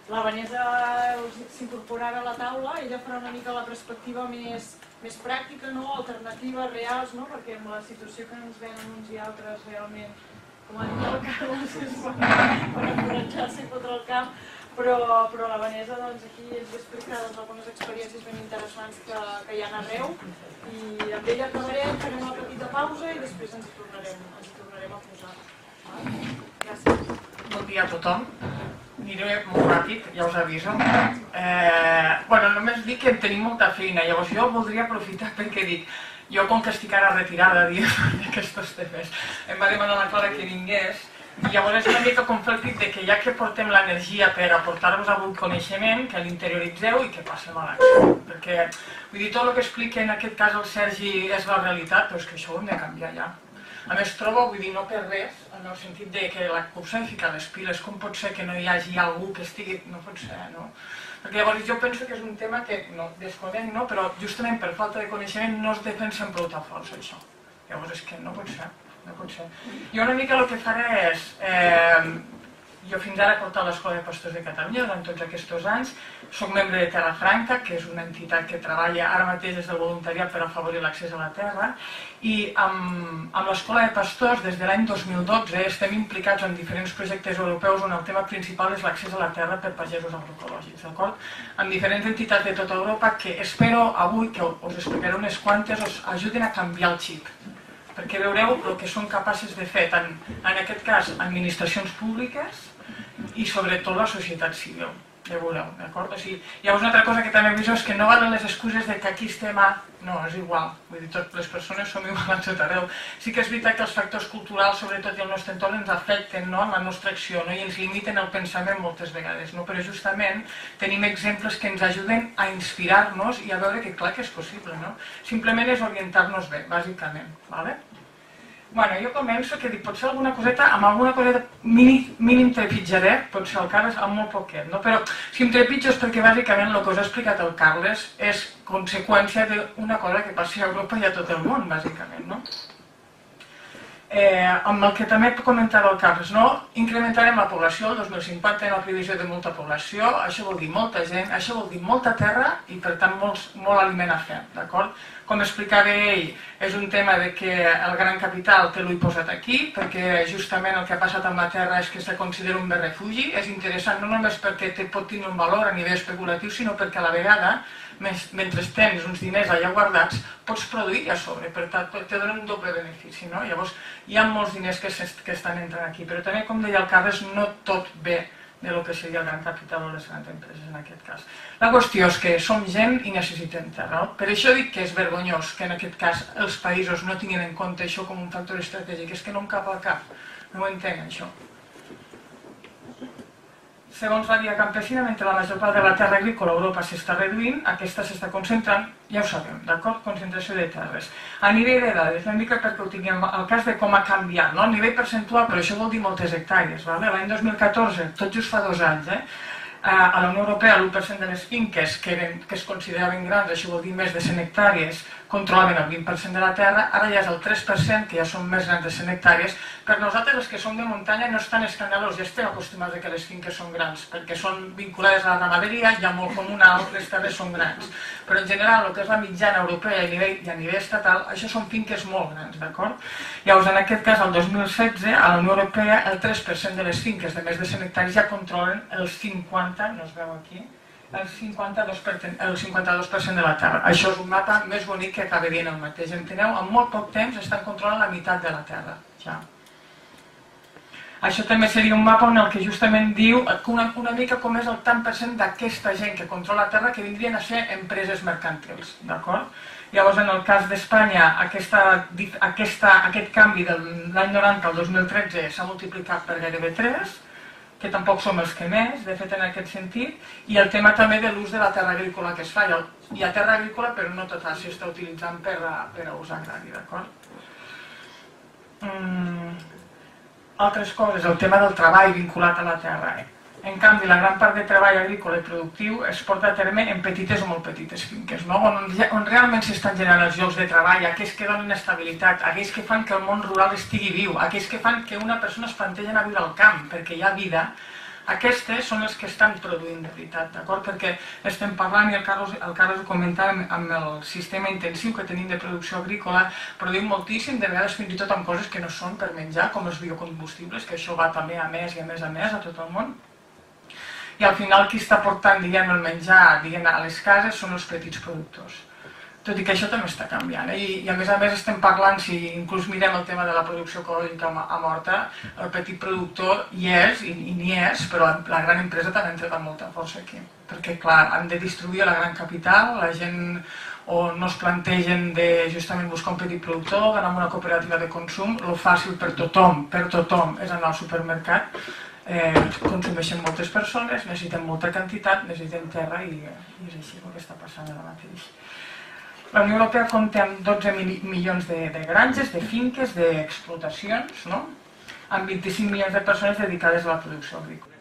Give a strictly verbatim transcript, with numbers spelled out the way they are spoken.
la Vanessa s'incorporarà a la taula, ella farà una mica la perspectiva més pràctica, alternatives reals, perquè amb la situació que ens venen uns i altres realment, com ha dit el Carles, és per encoratjar-se i fotre el camp, però la Vanessa aquí ens va explicar algunes experiències ben interessants que hi ha arreu i amb ella acabarem, farem una petita pausa i després ens hi tornarem a posar. Gràcies. Bon dia a tothom. Aniré molt ràpid, ja us aviso. Bueno, només dic que tenim molta feina, llavors jo voldria aprofitar perquè dic, jo com que estic ara retirada d'aquestos temes, em va demanar la Clara que vingués i llavors és una mica conflictit de que ja que portem l'energia per aportar-vos avui coneixement, que l'interioritzeu i que passem a l'acció. Perquè, vull dir, tot el que explica en aquest cas el Sergi és la realitat, però és que això ho hem de canviar ja. A més trobo, vull dir, no per res, en el sentit de que la cursa de ficar les piles, com pot ser que no hi hagi algú que estigui... No pot ser, no? Perquè llavors jo penso que és un tema que, no, desconec, no? Però justament per falta de coneixement no es defensa amb prou força, això. Llavors és que no pot ser, no pot ser. Jo una mica el que faré és... Jo fins ara he portat l'Escola de Pastors de Catalunya durant tots aquests anys. Soc membre de Terra Franca, que és una entitat que treballa ara mateix des del voluntariat per afavorir l'accés a la terra. I amb l'Escola de Pastors, des de l'any dos mil dotze, estem implicats en diferents projectes europeus on el tema principal és l'accés a la terra per pagesos agroecològics, d'acord? Amb diferents entitats de tota Europa que espero avui, que us explicaré unes quantes, us ajuden a canviar el xip. Perquè veureu el que són capaces de fer, tant en aquest cas administracions públiques i sobretot la societat civil, ja veureu, d'acord? O sigui, llavors una altra cosa que també aviso és que no valen les excuses de que aquí estem a... No, és igual, vull dir, totes les persones som iguals a tot arreu. Sí que és veritat que els factors culturals, sobretot i el nostre entorn, ens afecten en la nostra acció i ens limiten el pensament moltes vegades, però justament tenim exemples que ens ajuden a inspirar-nos i a veure que clar que és possible, no? Simplement és orientar-nos bé, bàsicament, d'acord? Bueno, jo començo, que dic, potser alguna coseta, amb alguna coseta mínim trepitjaré, potser el Carles, amb molt poquet, no? Però si em trepitjo és perquè bàsicament el que us ha explicat el Carles és conseqüència d'una cosa que passi a Europa i a tot el món, bàsicament, no? Amb el que també comentava el Carles, no? Incrementarem la població, el dos mil cinquanta en la previsió de molta població, això vol dir molta gent, això vol dir molta terra i per tant molt aliment a fer, d'acord? Com explicava ell, és un tema que el gran capital te l'he posat aquí, perquè justament el que ha passat amb la terra és que se considera un bé refugi. És interessant no només perquè te pot tenir un valor a nivell especulatiu, sinó perquè a la vegada, mentre tens uns diners allà guardats, pots produir a sobre, per tant, te donen un doble benefici, no? Llavors, hi ha molts diners que estan entrant aquí, però també, com deia el Carles, no tot ve del que seria el gran capital o les grans empreses en aquest cas. La qüestió és que som gent i necessitem terra. Per això dic que és vergonyós que en aquest cas els països no tinguin en compte això com un factor estratègic. És que no em cap al cap. No ho entenc, això. Segons la Via Campesina, mentre la major part de la terra agrícola a Europa s'està reduint, aquesta s'està concentrant, ja ho sabem, d'acord? Concentració de terres. A nivell de dades, una mica perquè ho tinguem, el cas de com ha canviat, no? A nivell percentual, però això vol dir moltes hectàrees, l'any dos mil catorze, tot just fa dos anys, eh? A la Unió Europea l'u per cent de les finques que es consideraven grans, això vol dir més de cent hectàrees, controlaven el vint per cent de la terra, ara ja és el tres per cent, que ja són més grans de cent hectàrees. Per nosaltres, els que som de muntanya, no és tan escandalós, ja estem acostumats que les finques són grans, perquè són vinculades a la ramaderia, ja molt comunal, les terres són grans. Però en general, el que és la mitjana europea i a nivell estatal, això són finques molt grans, d'acord? Llavors, en aquest cas, el dos mil setze, a la Unió Europea, el tres per cent de les finques de més de cent hectàrees ja controlen el cinquanta, no es veu aquí, el cinquanta-dos per cent de la terra. Això és un mapa més bonic que acaba dient el mateix. Enteneu? En molt poc temps estan controlant la meitat de la terra. Ja. Això també seria un mapa on el que justament diu una, una mica com és el tant per cent d'aquesta gent que controla la terra que vindrien a ser empreses mercantils. D'acord? Llavors, en el cas d'Espanya, aquesta, aquesta, aquest canvi de l'any noranta al dos mil tretze s'ha multiplicat per gairebé tres, que tampoc som els que més, de fet, en aquest sentit, i el tema també de l'ús de la terra agrícola que es fa. Hi ha terra agrícola, però no tota s'està utilitzant per a ús agrari, d'acord? Altres coses, el tema del treball vinculat a la terra. En canvi, la gran part de treball agrícola i productiu es porta a terme en petites o molt petites finques, on realment s'estan generant els llocs de treball, aquells que donen estabilitat, aquells que fan que el món rural estigui viu, aquells que fan que una persona es plantegi a viure al camp, perquè hi ha vida Aquestes són les que estan produint de veritat, d'acord? Perquè estem parlant, i el Carlos, el Carlos ho comentava, amb el sistema intensiu que tenim de producció agrícola, produïm moltíssim, de vegades fins i tot amb coses que no són per menjar, com els biocombustibles, que això va també a més i a més a més a tot el món. I al final qui està portant, diguem, el menjar diguem, a les cases són els petits productors. Tot i que això també està canviant, eh? I, i a més a més estem parlant, si inclús mirem el tema de la producció ecològica a Horta, el petit productor hi és, i, i n'hi és, però la gran empresa també ha entrat amb molta força aquí. Perquè, clar, han de distribuir la gran capital, la gent o no es plantegen de justament buscar un petit productor, anar a una cooperativa de consum, lo fàcil per tothom, per tothom, és anar al supermercat, eh, consumeixen moltes persones, necessitem molta quantitat, necessitem terra i, i és així el que està passant ara mateix. La Unió Europea compta amb dotze milions de, de granges, de finques, d'explotacions, no? Amb vint-i-cinc milions de persones dedicades a la producció agrícola.